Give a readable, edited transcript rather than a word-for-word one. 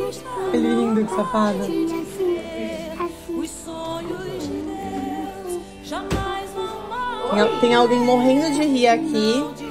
Ele rindo, que safada. Tem alguém morrendo de rir aqui.